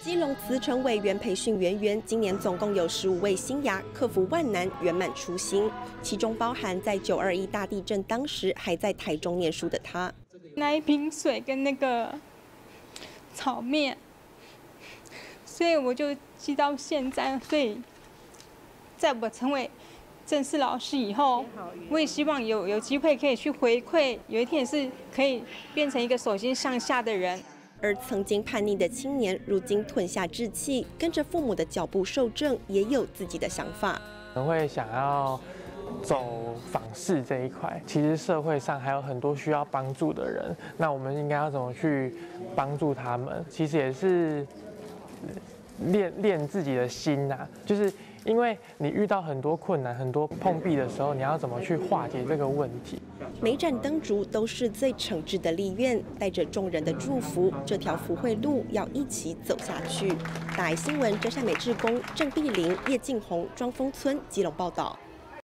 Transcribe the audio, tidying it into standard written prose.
基隆慈诚委员培训圆圆，今年总共有15位新芽克服万难，圆满初心，其中包含在921大地震当时还在台中念书的他。 那一瓶水跟那个炒面，所以我就记到现在。所以，在我成为正式老师以后，我也希望有机会可以去回馈，有一天也是可以变成一个手心向下的人。 而曾经叛逆的青年，如今吞下志气，跟着父母的脚步受正，也有自己的想法。 可能会想要走访视这一块，其实社会上还有很多需要帮助的人，那我们应该要怎么去帮助他们？其实也是练自己的心呐，就是因为你遇到很多困难、很多碰壁的时候，你要怎么去化解这个问题？ 每盏灯烛都是最诚挚的立愿，带着众人的祝福，这条福慧路要一起走下去。大爱新闻，真善美志工郑碧玲、叶静红、庄丰村基隆报道。